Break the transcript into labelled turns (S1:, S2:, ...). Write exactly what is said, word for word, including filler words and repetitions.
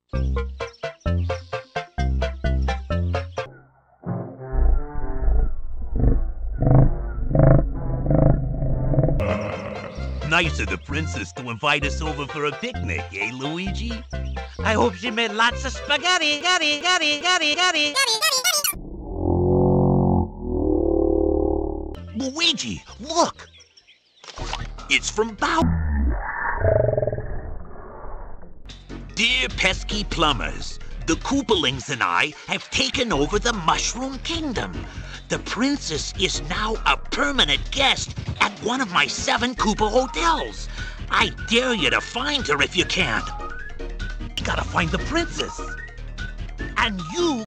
S1: Nice of the princess to invite us over for a picnic, eh, Luigi?
S2: I hope she made lots of spaghetti. Spaghetti, spaghetti, spaghetti, spaghetti.
S1: Luigi, look! It's from Bow. Dear pesky plumbers, the Koopalings and I have taken over the Mushroom Kingdom. The princess is now a permanent guest at one of my seven Koopa hotels. I dare you to find her if you can. You gotta find the princess. And you